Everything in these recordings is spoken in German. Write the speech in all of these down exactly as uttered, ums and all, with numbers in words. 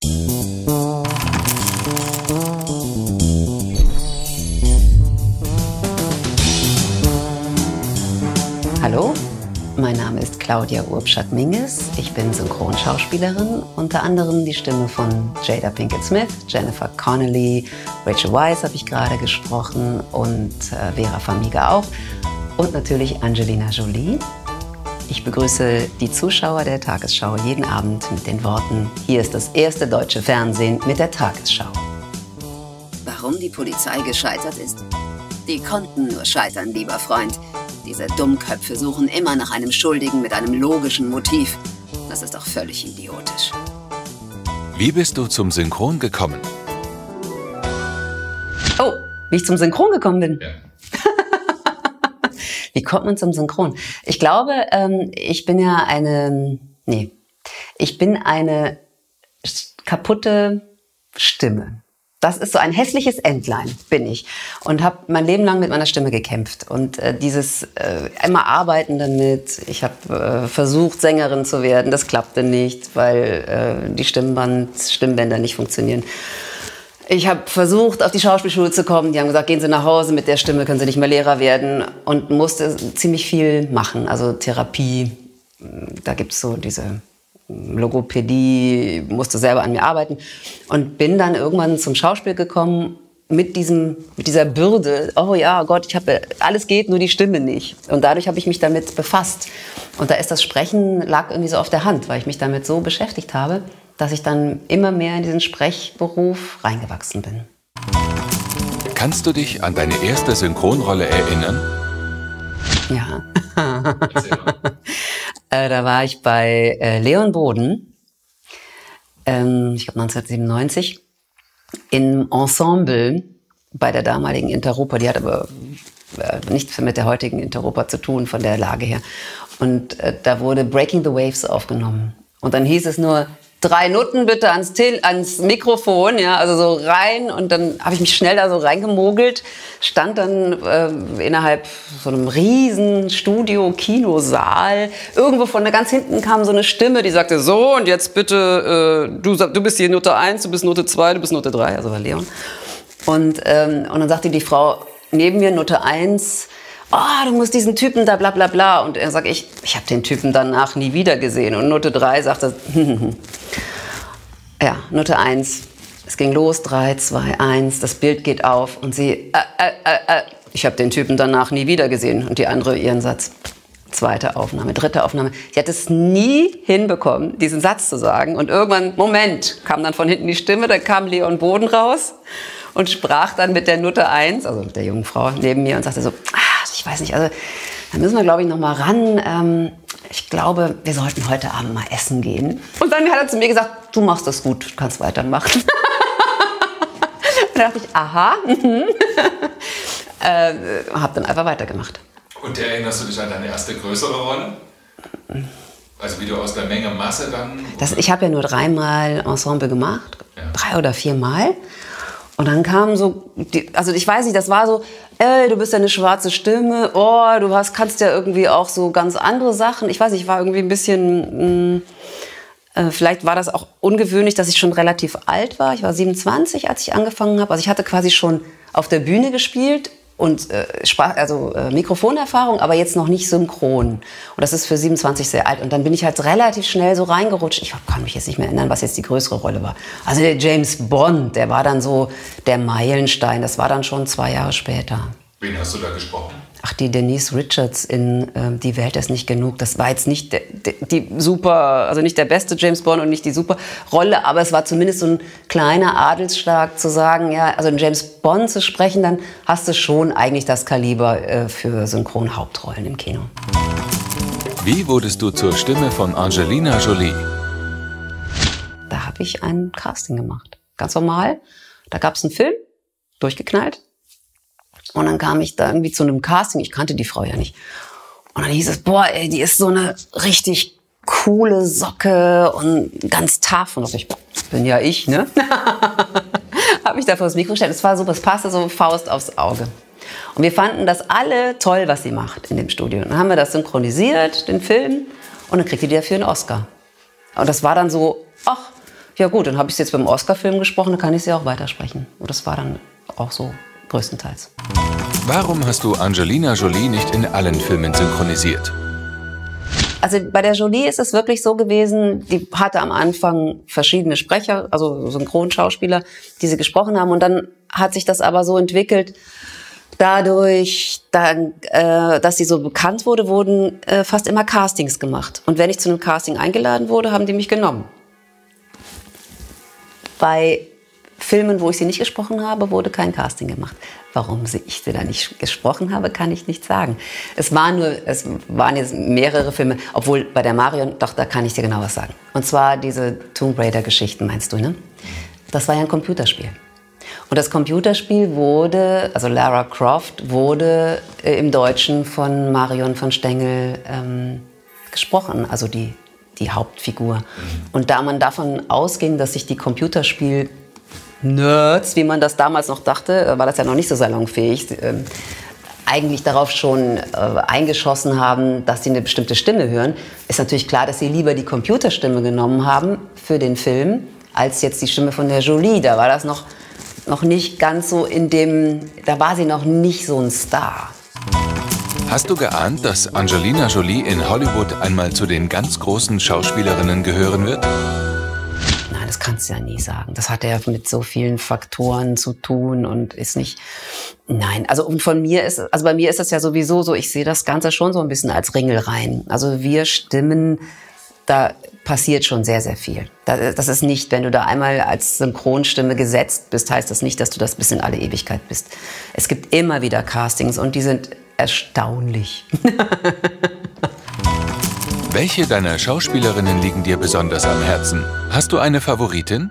Hallo, mein Name ist Claudia Urbschat-Minges. Ich bin Synchronschauspielerin, unter anderem die Stimme von Jada Pinkett Smith, Jennifer Connelly, Rachel Weisz habe ich gerade gesprochen und äh, Vera Farmiga auch und natürlich Angelina Jolie. Ich begrüße die Zuschauer der Tagesschau jeden Abend mit den Worten: Hier ist das erste deutsche Fernsehen mit der Tagesschau. Warum die Polizei gescheitert ist? Die konnten nur scheitern, lieber Freund. Diese Dummköpfe suchen immer nach einem Schuldigen mit einem logischen Motiv. Das ist doch völlig idiotisch. Wie bist du zum Synchron gekommen? Oh, wie ich zum Synchron gekommen bin? Ja. Wie kommt man zum Synchron? Ich glaube, ähm, ich bin ja eine, nee, ich bin eine kaputte Stimme. Das ist so ein hässliches Entlein, bin ich. Und habe mein Leben lang mit meiner Stimme gekämpft. Und äh, dieses äh, immer Arbeiten damit. Ich habe äh, versucht, Sängerin zu werden. Das klappte nicht, weil äh, die Stimmband, Stimmbänder nicht funktionieren. Ich habe versucht, auf die Schauspielschule zu kommen. Die haben gesagt, gehen Sie nach Hause, mit der Stimme können Sie nicht mehr Lehrer werden. Und musste ziemlich viel machen. Also Therapie, da gibt es so diese Logopädie, musste selber an mir arbeiten. Und bin dann irgendwann zum Schauspiel gekommen mit, diesem, mit dieser Bürde. Oh ja, Gott, ich habe, alles geht, nur die Stimme nicht. Und dadurch habe ich mich damit befasst. Und da ist das Sprechen, lag irgendwie so auf der Hand, weil ich mich damit so beschäftigt habe, dass ich dann immer mehr in diesen Sprechberuf reingewachsen bin. Kannst du dich an deine erste Synchronrolle erinnern? Ja. äh, da war ich bei äh, Leon Boden, ähm, ich glaube neunzehnhundertsiebenundneunzig, im Ensemble bei der damaligen Interopa. Die hat aber äh, nichts mit der heutigen Interopa zu tun, von der Lage her. Und äh, da wurde Breaking the Waves aufgenommen. Und dann hieß es nur: Drei Noten bitte ans, Tel ans Mikrofon, ja, also so rein. Und dann habe ich mich schnell da so reingemogelt, stand dann äh, innerhalb so einem riesen Studio-Kinosaal. Irgendwo von da ganz hinten kam so eine Stimme, die sagte: So, und jetzt bitte, äh, du, du bist hier Note eins, du bist Note zwei, du bist Note drei, also war Leon. Und, ähm, und dann sagte die Frau neben mir, Note eins, oh, du musst diesen Typen da bla bla bla. Und er sagt, ich, ich habe den Typen danach nie wieder gesehen. Und Note drei sagte, ja, Note eins, es ging los, drei, zwei, eins, das Bild geht auf. Und sie, äh, äh, äh, äh, ich habe den Typen danach nie wieder gesehen. Und die andere ihren Satz. Zweite Aufnahme, dritte Aufnahme. Sie hat es nie hinbekommen, diesen Satz zu sagen. Und irgendwann, Moment, kam dann von hinten die Stimme, da kam Leon Boden raus und sprach dann mit der Note eins, also mit der jungen Frau neben mir, und sagte so, ah, ich weiß nicht, also da müssen wir, glaube ich, noch mal ran. Ähm, ich glaube, wir sollten heute Abend mal essen gehen. Und dann hat er zu mir gesagt, du machst das gut, du kannst weitermachen. Und da dachte ich, aha. äh, hab dann einfach weitergemacht. Und erinnerst du dich an deine erste größere Rolle? Also wie du aus der Menge Masse dann... Das, ich habe ja nur dreimal Ensemble gemacht, ja. drei oder viermal. Und dann kam so, die, also ich weiß nicht, das war so, ey, du bist ja eine schwarze Stimme, oh, du hast, kannst ja irgendwie auch so ganz andere Sachen. Ich weiß nicht, ich war irgendwie ein bisschen, mh, äh, vielleicht war das auch ungewöhnlich, dass ich schon relativ alt war. Ich war siebenundzwanzig, als ich angefangen habe. Also ich hatte quasi schon auf der Bühne gespielt und äh, also äh, Mikrofonerfahrung, aber jetzt noch nicht synchron. Und das ist für siebenundzwanzig sehr alt. Und dann bin ich halt relativ schnell so reingerutscht. Ich kann mich jetzt nicht mehr erinnern, was jetzt die größere Rolle war. Also der James Bond, der war dann so der Meilenstein. Das war dann schon zwei Jahre später. Wen hast du da gesprochen? Ach, die Denise Richards in äh, Die Welt ist nicht genug. Das war jetzt nicht de, de, die super, also nicht der beste James Bond und nicht die super Rolle, aber es war zumindest so ein kleiner Adelsschlag zu sagen, ja, also einen James Bond zu sprechen, dann hast du schon eigentlich das Kaliber äh, für Synchronhauptrollen im Kino. Wie wurdest du zur Stimme von Angelina Jolie? Da habe ich ein Casting gemacht. Ganz normal. Da gab es einen Film, durchgeknallt. Und dann kam ich da irgendwie zu einem Casting. Ich kannte die Frau ja nicht. Und dann hieß es, boah, ey, die ist so eine richtig coole Socke und ganz tough. Und ich bin ja ich, ne? Habe ich da vor das Mikro gestellt. Es war so, es passte so Faust aufs Auge. Und wir fanden das alle toll, was sie macht in dem Studio. Und dann haben wir das synchronisiert, den Film. Und dann kriegte die dafür einen Oscar. Und das war dann so, ach, ja gut, dann habe ich es jetzt beim Oscar-Film gesprochen, dann kann ich sie auch weitersprechen. Und das war dann auch so größtenteils. Warum hast du Angelina Jolie nicht in allen Filmen synchronisiert? Also bei der Jolie ist es wirklich so gewesen, die hatte am Anfang verschiedene Sprecher, also Synchronschauspieler, die sie gesprochen haben. Und dann hat sich das aber so entwickelt, dadurch, dann, äh, dass sie so bekannt wurde, wurden äh, fast immer Castings gemacht. Und wenn ich zu einem Casting eingeladen wurde, haben die mich genommen. Bei Filmen, wo ich sie nicht gesprochen habe, wurde kein Casting gemacht. Warum ich sie da nicht gesprochen habe, kann ich nicht sagen. Es waren nur, es waren jetzt mehrere Filme, obwohl bei der Marion, doch, da kann ich dir genau was sagen. Und zwar diese Tomb Raider-Geschichten, meinst du, ne? Das war ja ein Computerspiel. Und das Computerspiel wurde, also Lara Croft, wurde äh, im Deutschen von Marion von Stengel ähm, gesprochen, also die, die Hauptfigur. Mhm. Und da man davon ausging, dass sich die Computerspiel Nerds, wie man das damals noch dachte, war das ja noch nicht so salonfähig, äh, eigentlich darauf schon äh, eingeschossen haben, dass sie eine bestimmte Stimme hören, ist natürlich klar, dass sie lieber die Computerstimme genommen haben für den Film, als jetzt die Stimme von der Jolie. Da war das noch, noch nicht ganz so in dem, da war sie noch nicht so ein Star. Hast du geahnt, dass Angelina Jolie in Hollywood einmal zu den ganz großen Schauspielerinnen gehören wird? Das kannst du ja nie sagen. Das hat ja mit so vielen Faktoren zu tun und ist nicht, nein, also und von mir ist, also bei mir ist das ja sowieso so, ich sehe das Ganze schon so ein bisschen als Ringelreihen. Also wir Stimmen, da passiert schon sehr, sehr viel. Das ist nicht, wenn du da einmal als Synchronstimme gesetzt bist, heißt das nicht, dass du das bis in alle Ewigkeit bist. Es gibt immer wieder Castings und die sind erstaunlich. Welche deiner Schauspielerinnen liegen dir besonders am Herzen? Hast du eine Favoritin?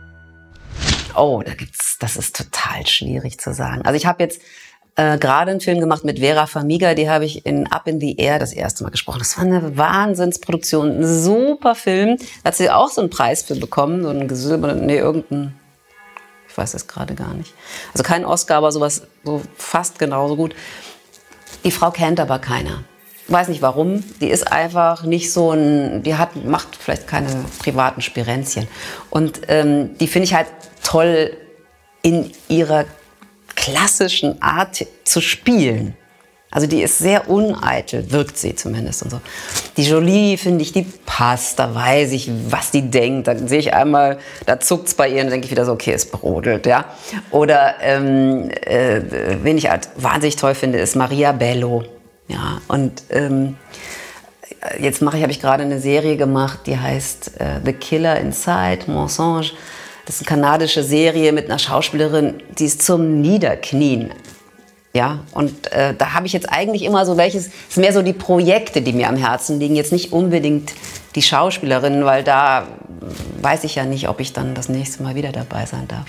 Oh, da gibt's, das ist total schwierig zu sagen. Also ich habe jetzt äh, gerade einen Film gemacht mit Vera Farmiga, die habe ich in Up in the Air das erste Mal gesprochen. Das war eine Wahnsinnsproduktion, ein super Film. Da hat sie auch so einen Preis für bekommen, so einen gesilbernen, nee, irgendeinen, ich weiß es gerade gar nicht. Also kein Oscar, aber sowas so fast genauso gut. Die Frau kennt aber keiner. Weiß nicht warum, die ist einfach nicht so ein, die hat, macht vielleicht keine privaten Spirenzchen. Und ähm, die finde ich halt toll in ihrer klassischen Art zu spielen. Also die ist sehr uneitel, wirkt sie zumindest und so. Die Jolie, finde ich, die passt, da weiß ich, was die denkt. Dann sehe ich einmal, da zuckt's bei ihr und denke ich wieder so, okay, es brodelt, ja. Oder ähm, äh, wen ich halt wahnsinnig toll finde, ist Maria Bello. Ja, und ähm, jetzt mache ich, habe ich gerade eine Serie gemacht, die heißt äh, The Killer Inside, Mensonge. Das ist eine kanadische Serie mit einer Schauspielerin, die ist zum Niederknien. Ja, und äh, da habe ich jetzt eigentlich immer so welches, es sind mehr so die Projekte, die mir am Herzen liegen, jetzt nicht unbedingt die Schauspielerinnen, weil da weiß ich ja nicht, ob ich dann das nächste Mal wieder dabei sein darf.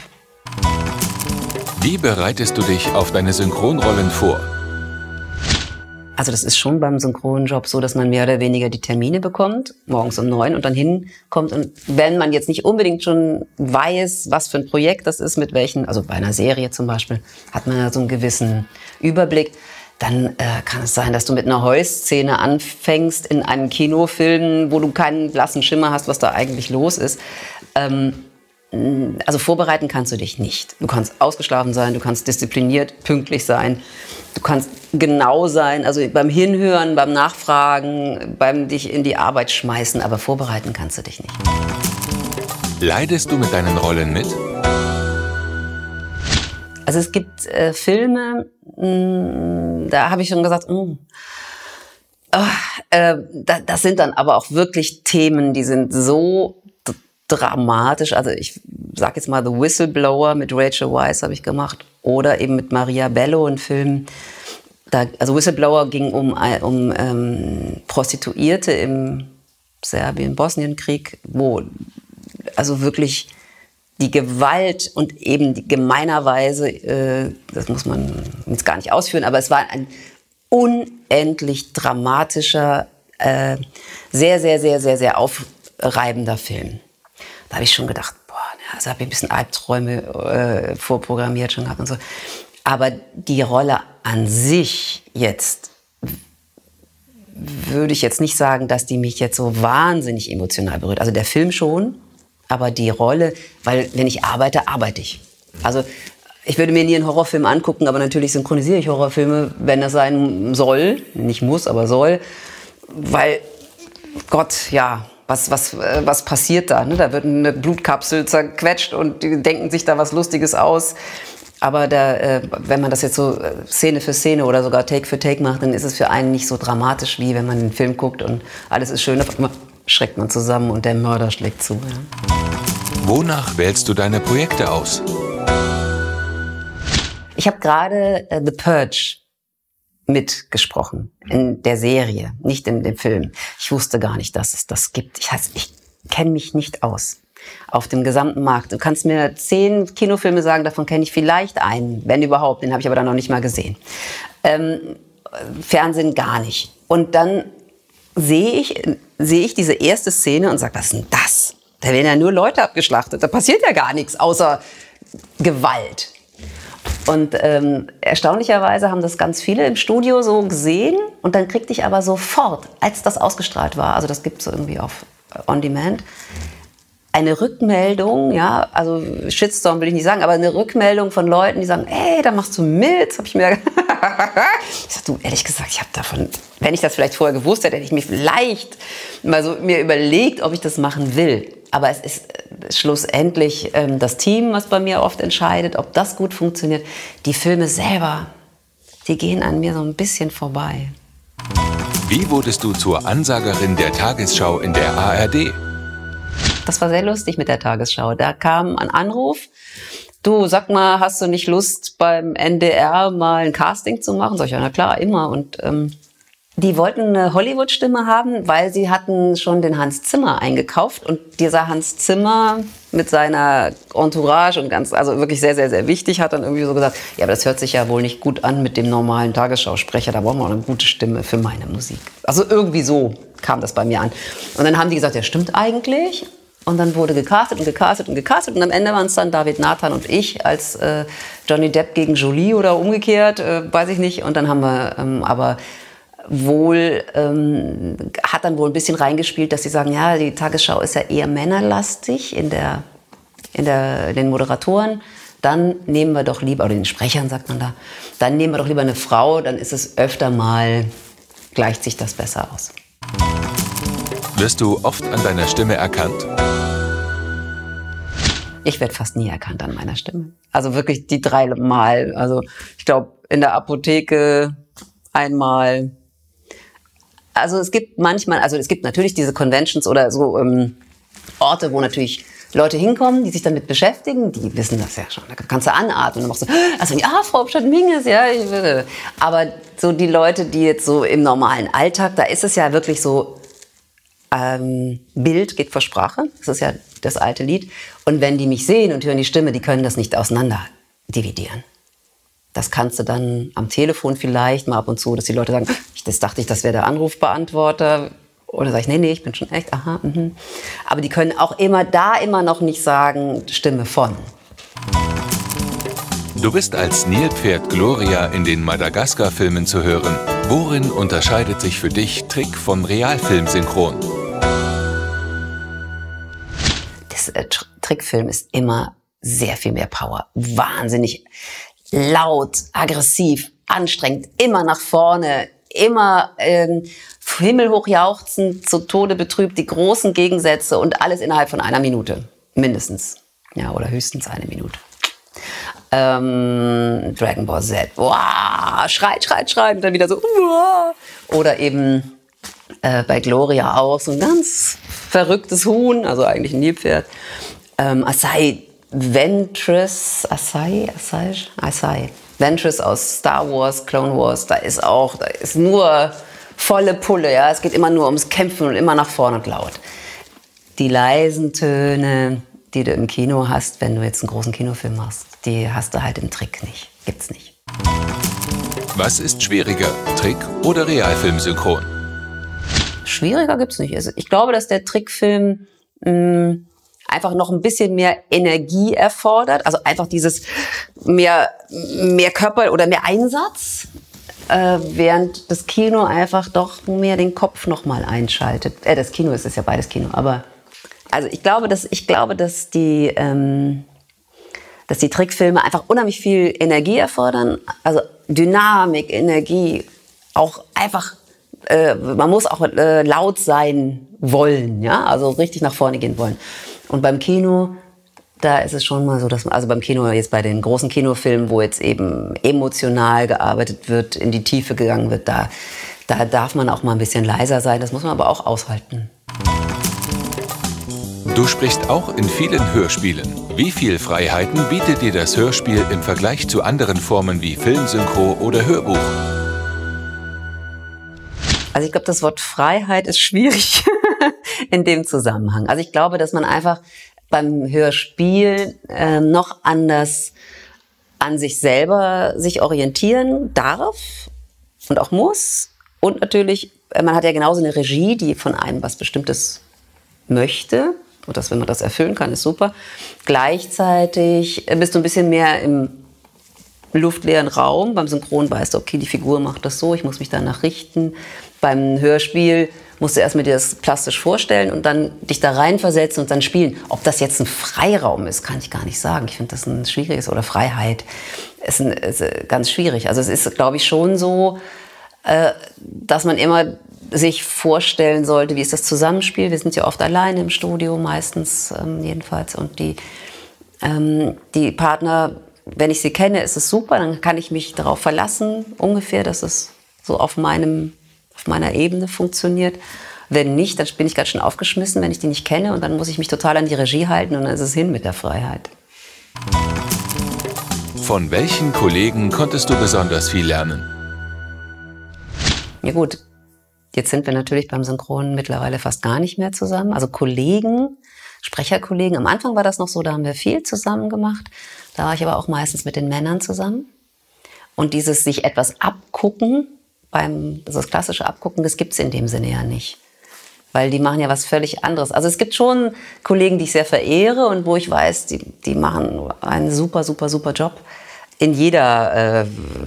Wie bereitest du dich auf deine Synchronrollen vor? Also das ist schon beim Synchronjob so, dass man mehr oder weniger die Termine bekommt, morgens um neun und dann hinkommt. Und wenn man jetzt nicht unbedingt schon weiß, was für ein Projekt das ist, mit welchen, also bei einer Serie zum Beispiel, hat man ja so einen gewissen Überblick, dann äh, kann es sein, dass du mit einer Heulszene anfängst in einem Kinofilm, wo du keinen blassen Schimmer hast, was da eigentlich los ist. Ähm, Also vorbereiten kannst du dich nicht. Du kannst ausgeschlafen sein, du kannst diszipliniert, pünktlich sein, du kannst genau sein, also beim Hinhören, beim Nachfragen, beim dich in die Arbeit schmeißen, aber vorbereiten kannst du dich nicht. Leidest du mit deinen Rollen mit? Also es gibt äh, Filme, mh, da habe ich schon gesagt, mh, oh, äh, da, das sind dann aber auch wirklich Themen, die sind so dramatisch, also ich sag jetzt mal The Whistleblower mit Rachel Weisz habe ich gemacht oder eben mit Maria Bello, ein Film. Da, also Whistleblower ging um, um ähm, Prostituierte im Serbien-Bosnien-Krieg, wo also wirklich die Gewalt und eben die gemeinerweise, äh, das muss man jetzt gar nicht ausführen, aber es war ein unendlich dramatischer, äh, sehr, sehr, sehr, sehr, sehr aufreibender Film. Da habe ich schon gedacht, boah, also habe ich ein bisschen Albträume äh, vorprogrammiert schon gehabt und so. Aber die Rolle an sich jetzt, würde ich jetzt nicht sagen, dass die mich jetzt so wahnsinnig emotional berührt. Also der Film schon, Aber die Rolle, weil wenn ich arbeite, arbeite ich. Also ich würde mir nie einen Horrorfilm angucken, aber natürlich synchronisiere ich Horrorfilme, wenn das sein soll. Nicht muss, aber soll. Weil, Gott, ja, was, was, was passiert da? Ne? Da wird eine Blutkapsel zerquetscht und die denken sich da was Lustiges aus. Aber da, äh, wenn man das jetzt so äh, Szene für Szene oder sogar Take für Take macht, dann ist es für einen nicht so dramatisch, wie wenn man den Film guckt und alles ist schön. Auf einmal schreckt man zusammen und der Mörder schlägt zu. Ja. Wonach wählst du deine Projekte aus? Ich habe gerade äh, The Purge mitgesprochen in der Serie, nicht in dem Film. Ich wusste gar nicht, dass es das gibt. Ich, heißt, ich kenne mich nicht aus auf dem gesamten Markt. Du kannst mir zehn Kinofilme sagen, davon kenne ich vielleicht einen, wenn überhaupt. Den habe ich aber dann noch nicht mal gesehen. Ähm, Fernsehen gar nicht. Und dann sehe ich, sehe ich diese erste Szene und sage, was ist denn das? Da werden ja nur Leute abgeschlachtet. Da passiert ja gar nichts außer Gewalt. Und ähm, erstaunlicherweise haben das ganz viele im Studio so gesehen. Und dann kriegte ich aber sofort, als das ausgestrahlt war, also das gibt es irgendwie auf On Demand, eine Rückmeldung, ja, also Shitstorm will ich nicht sagen, aber eine Rückmeldung von Leuten, die sagen, ey, da machst du mit. Das hab ich mir, ich sag, du, ehrlich gesagt, ich habe davon, wenn ich das vielleicht vorher gewusst hätte, hätte ich mir vielleicht mal so mir überlegt, ob ich das machen will. Aber es ist schlussendlich ähm, das Team, was bei mir oft entscheidet, ob das gut funktioniert. Die Filme selber, die gehen an mir so ein bisschen vorbei. Wie wurdest du zur Ansagerin der Tagesschau in der A R D? Das war sehr lustig mit der Tagesschau. Da kam ein Anruf. Du, sag mal, hast du nicht Lust, beim N D R mal ein Casting zu machen? Sag ich, ja, na klar, immer. Und ähm, die wollten eine Hollywood-Stimme haben, weil sie hatten schon den Hans Zimmer eingekauft. Und dieser Hans Zimmer mit seiner Entourage und ganz, also wirklich sehr, sehr, sehr wichtig, hat dann irgendwie so gesagt, ja, aber das hört sich ja wohl nicht gut an mit dem normalen Tagesschausprecher. Da brauchen wir auch eine gute Stimme für meine Musik. Also irgendwie so kam das bei mir an. Und dann haben die gesagt, ja, stimmt eigentlich. Und dann wurde gecastet und gecastet und gecastet. Und am Ende waren es dann David Nathan und ich als äh, Johnny Depp gegen Jolie oder umgekehrt, äh, weiß ich nicht. Und dann haben wir ähm, aber wohl, ähm, hat dann wohl ein bisschen reingespielt, dass sie sagen, ja, die Tagesschau ist ja eher männerlastig in, der, in, der, in den Moderatoren. Dann nehmen wir doch lieber, oder den Sprechern sagt man da, dann nehmen wir doch lieber eine Frau, dann ist es öfter mal, gleicht sich das besser aus. Wirst du oft an deiner Stimme erkannt? Ich werde fast nie erkannt an meiner Stimme. Also wirklich die drei Mal. Also ich glaube, in der Apotheke einmal. Also es gibt manchmal, also es gibt natürlich diese Conventions oder so ähm, Orte, wo natürlich Leute hinkommen, die sich damit beschäftigen. Die wissen das ja schon. Da kannst du anatmen und dann machst du, also ja, Frau Obstadt-Minges, ja. Ich will. Aber so die Leute, die jetzt so im normalen Alltag, da ist es ja wirklich so, Ähm, Bild geht vor Sprache, das ist ja das alte Lied. Und wenn die mich sehen und hören die Stimme, die können das nicht auseinander dividieren. Das kannst du dann am Telefon vielleicht mal ab und zu, dass die Leute sagen, das dachte ich, das wäre der Anrufbeantworter. Oder sage ich, nee, nee, ich bin schon echt, aha, mhm. Aber die können auch immer da immer noch nicht sagen, Stimme von. Du bist als Nilpferd Gloria in den Madagaskar-Filmen zu hören. Worin unterscheidet sich für dich Trick vom Realfilm-Synchron? Das äh, Trickfilm ist immer sehr viel mehr Power. Wahnsinnig laut, aggressiv, anstrengend, immer nach vorne, immer ähm, himmelhoch jauchzend, zu Tode betrübt, die großen Gegensätze und alles innerhalb von einer Minute. Mindestens. Ja, oder höchstens eine Minute. Ähm, Dragon Ball Z. Boah, schreit, schreit, schreit. Und dann wieder so. Uah. Oder eben äh, bei Gloria auch so ein ganz verrücktes Huhn, also eigentlich ein Nilpferd. Ähm, Asai Ventress, Asai, Asai, Asai. Ventress aus Star Wars, Clone Wars, da ist auch, da ist nur volle Pulle, ja. Es geht immer nur ums Kämpfen und immer nach vorne und laut. Die leisen Töne, die du im Kino hast, wenn du jetzt einen großen Kinofilm machst, die hast du halt im Trick nicht. Gibt's nicht. Was ist schwieriger, Trick oder Realfilm-Synchron? Schwieriger gibt's nicht. Also ich glaube, dass der Trickfilm mh, einfach noch ein bisschen mehr Energie erfordert. Also einfach dieses mehr, mehr Körper oder mehr Einsatz. Äh, während das Kino einfach doch mehr den Kopf noch mal einschaltet. Äh, das Kino ist, ist ja beides Kino, aber Also ich glaube, dass, ich glaube, dass die, ähm, dass die Trickfilme einfach unheimlich viel Energie erfordern. Also Dynamik, Energie, auch einfach, äh, man muss auch äh, laut sein wollen, ja, also richtig nach vorne gehen wollen. Und beim Kino, da ist es schon mal so, dass man, also beim Kino, jetzt bei den großen Kinofilmen, wo jetzt eben emotional gearbeitet wird, in die Tiefe gegangen wird, da, da darf man auch mal ein bisschen leiser sein, das muss man aber auch aushalten. Du sprichst auch in vielen Hörspielen. Wie viel Freiheiten bietet dir das Hörspiel im Vergleich zu anderen Formen wie Filmsynchro oder Hörbuch? Also ich glaube, das Wort Freiheit ist schwierig in dem Zusammenhang. Also ich glaube, dass man einfach beim Hörspiel äh, noch anders an sich selber sich orientieren darf und auch muss. Und natürlich, man hat ja genauso eine Regie, die von einem was Bestimmtes möchte. Und das, wenn man das erfüllen kann, ist super. Gleichzeitig bist du ein bisschen mehr im luftleeren Raum. Beim Synchron weißt du, okay, die Figur macht das so, ich muss mich danach richten. Beim Hörspiel musst du erstmal dir das plastisch vorstellen und dann dich da reinversetzen und dann spielen. Ob das jetzt ein Freiraum ist, kann ich gar nicht sagen. Ich finde das ein schwieriges, oder Freiheit ist, ein, ist ganz schwierig. Also es ist, glaube ich, schon so, äh, dass man immer sich vorstellen sollte, wie ist das Zusammenspiel. Wir sind ja oft alleine im Studio, meistens ähm, jedenfalls. Und die, ähm, die Partner, wenn ich sie kenne, ist es super. Dann kann ich mich darauf verlassen, ungefähr, dass es so auf, meinem, auf meiner Ebene funktioniert. Wenn nicht, dann bin ich ganz schön aufgeschmissen, wenn ich die nicht kenne. Und dann muss ich mich total an die Regie halten und dann ist es hin mit der Freiheit. Von welchen Kollegen konntest du besonders viel lernen? Ja gut. Jetzt sind wir natürlich beim Synchron mittlerweile fast gar nicht mehr zusammen. Also Kollegen, Sprecherkollegen. Am Anfang war das noch so, da haben wir viel zusammen gemacht. Da war ich aber auch meistens mit den Männern zusammen. Und dieses sich etwas abgucken, beim, also das klassische Abgucken, das gibt es in dem Sinne ja nicht. Weil die machen ja was völlig anderes. Also es gibt schon Kollegen, die ich sehr verehre und wo ich weiß, die, die machen einen super, super, super Job. In jeder äh,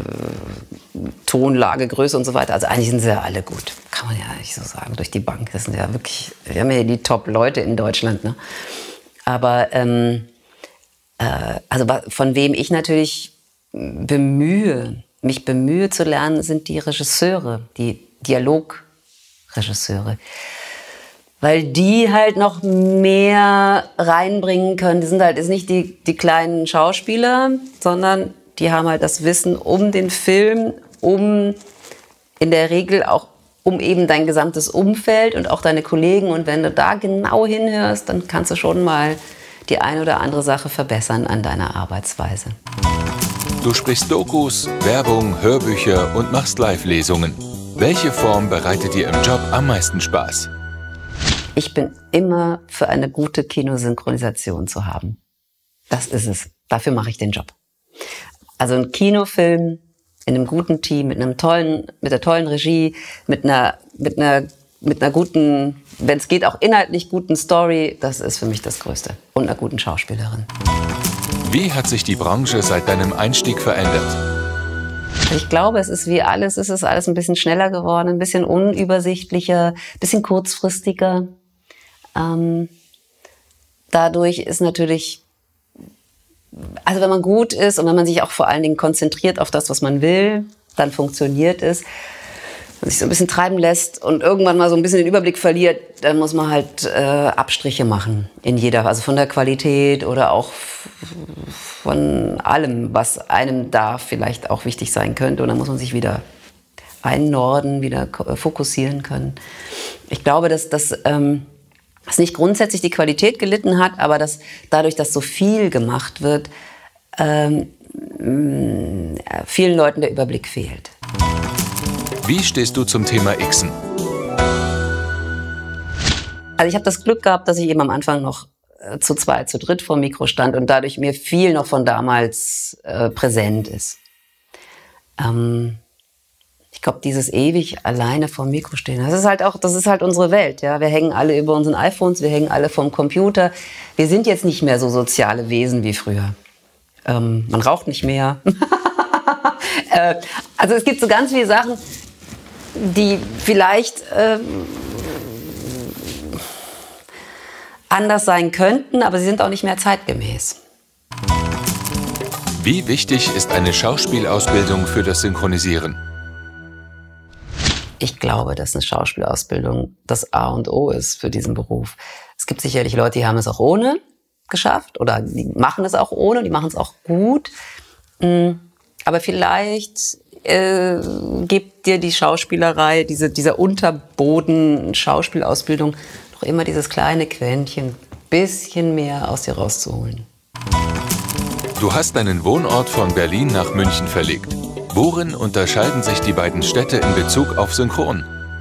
Tonlage, Größe und so weiter. Also eigentlich sind sie ja alle gut. Kann man ja nicht so sagen, durch die Bank. Das sind ja wirklich, wir haben ja die Top-Leute in Deutschland. Ne? Aber ähm, äh, also von wem ich natürlich bemühe, mich bemühe zu lernen, sind die Regisseure, die Dialogregisseure. Weil die halt noch mehr reinbringen können. Die sind halt ist nicht die, die kleinen Schauspieler, sondern die haben halt das Wissen um den Film, um in der Regel auch um eben dein gesamtes Umfeld und auch deine Kollegen. Und wenn du da genau hinhörst, dann kannst du schon mal die eine oder andere Sache verbessern an deiner Arbeitsweise. Du sprichst Dokus, Werbung, Hörbücher und machst Live-Lesungen. Welche Form bereitet dir im Job am meisten Spaß? Ich bin immer für eine gute Kinosynchronisation zu haben. Das ist es. Dafür mache ich den Job. Also ein Kinofilm in einem guten Team, mit einem tollen, mit einer tollen Regie, mit einer, mit einer, mit einer guten, wenn es geht, auch inhaltlich guten Story, das ist für mich das Größte. Und einer guten Schauspielerin. Wie hat sich die Branche seit deinem Einstieg verändert? Ich glaube, es ist wie alles, es ist alles ein bisschen schneller geworden, ein bisschen unübersichtlicher, ein bisschen kurzfristiger. Ähm, dadurch ist natürlich, also wenn man gut ist und wenn man sich auch vor allen Dingen konzentriert auf das, was man will, dann funktioniert es. Wenn man sich so ein bisschen treiben lässt und irgendwann mal so ein bisschen den Überblick verliert, dann muss man halt äh, Abstriche machen in jeder, also von der Qualität oder auch von allem, was einem da vielleicht auch wichtig sein könnte. Und dann muss man sich wieder einnorden, wieder fokussieren können. Ich glaube, dass das ähm, dass nicht grundsätzlich die Qualität gelitten hat, aber dass dadurch, dass so viel gemacht wird, ähm, vielen Leuten der Überblick fehlt. Wie stehst du zum Thema Xen? Also ich habe das Glück gehabt, dass ich eben am Anfang noch äh, zu zweit, zu dritt vor dem Mikro stand und dadurch mir viel noch von damals äh, präsent ist. Ähm, Ich glaube, dieses ewig alleine vor dem Mikro stehen, das ist halt auch, das ist halt unsere Welt. Ja? Wir hängen alle über unseren iPhones, wir hängen alle vorm Computer. Wir sind jetzt nicht mehr so soziale Wesen wie früher. Ähm, man raucht nicht mehr. äh, also es gibt so ganz viele Sachen, die vielleicht äh, anders sein könnten, aber sie sind auch nicht mehr zeitgemäß. Wie wichtig ist eine Schauspielausbildung für das Synchronisieren? Ich glaube, dass eine Schauspielausbildung das A und O ist für diesen Beruf. Es gibt sicherlich Leute, die haben es auch ohne geschafft oder die machen es auch ohne, die machen es auch gut. Aber vielleicht äh, gibt dir die Schauspielerei, diese, dieser Unterboden Schauspielausbildung noch immer dieses kleine Quäntchen, bisschen mehr aus dir rauszuholen. Du hast deinen Wohnort von Berlin nach München verlegt. Worin unterscheiden sich die beiden Städte in Bezug auf Synchron?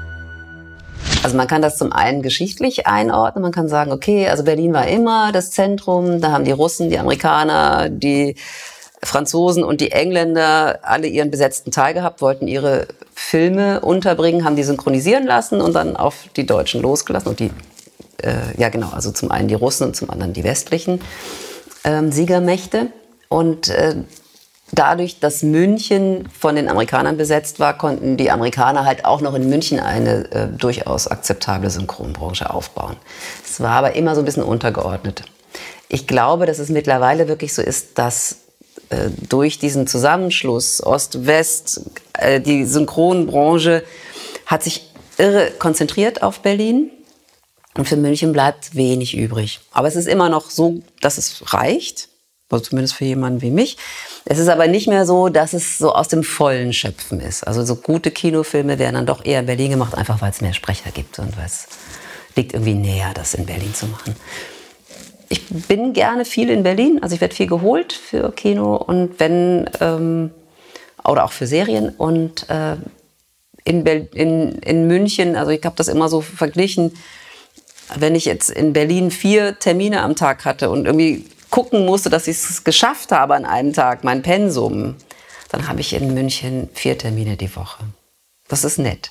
Also man kann das zum einen geschichtlich einordnen. Man kann sagen, okay, also Berlin war immer das Zentrum. Da haben die Russen, die Amerikaner, die Franzosen und die Engländer alle ihren besetzten Teil gehabt, wollten ihre Filme unterbringen, haben die synchronisieren lassen und dann auf die Deutschen losgelassen. Und die, äh, ja genau, also zum einen die Russen und zum anderen die westlichen ähm, Siegermächte. Und äh, dadurch, dass München von den Amerikanern besetzt war, konnten die Amerikaner halt auch noch in München eine äh, durchaus akzeptable Synchronbranche aufbauen. Es war aber immer so ein bisschen untergeordnet. Ich glaube, dass es mittlerweile wirklich so ist, dass äh, durch diesen Zusammenschluss Ost-West, äh, die Synchronbranche hat sich irre konzentriert auf Berlin. Und für München bleibt wenig übrig. Aber es ist immer noch so, dass es reicht. Also zumindest für jemanden wie mich. Es ist aber nicht mehr so, dass es so aus dem Vollen schöpfen ist. Also so gute Kinofilme werden dann doch eher in Berlin gemacht, einfach weil es mehr Sprecher gibt und weil es liegt irgendwie näher, das in Berlin zu machen. Ich bin gerne viel in Berlin, also ich werde viel geholt für Kino und wenn, ähm, oder auch für Serien und äh, in, Bel in, in München, also ich habe das immer so verglichen, wenn ich jetzt in Berlin vier Termine am Tag hatte und irgendwie gucken musste, dass ich es geschafft habe an einem Tag, mein Pensum, dann habe ich in München vier Termine die Woche. Das ist nett.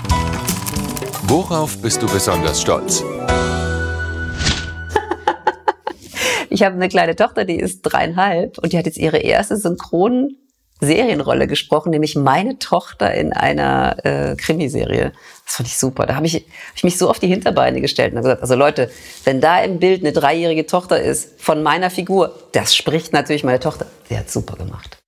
Worauf bist du besonders stolz? Ich habe eine kleine Tochter, die ist dreieinhalb und die hat jetzt ihre erste Synchron-Serienrolle gesprochen, nämlich meine Tochter in einer äh, Krimiserie. Das fand ich super. Da habe ich, hab ich mich so auf die Hinterbeine gestellt und gesagt, also Leute, wenn da im Bild eine dreijährige Tochter ist von meiner Figur, das spricht natürlich meine Tochter. Sie hat super gemacht.